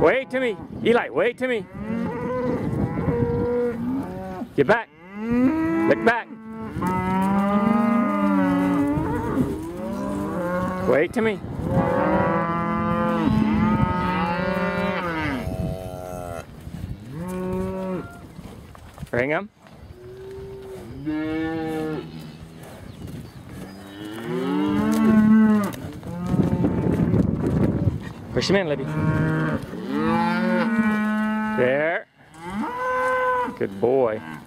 Wait to me. Eli, wait to me. Get back. Look back. Wait to me. Bring him. Push him in, Libby. There. Good boy.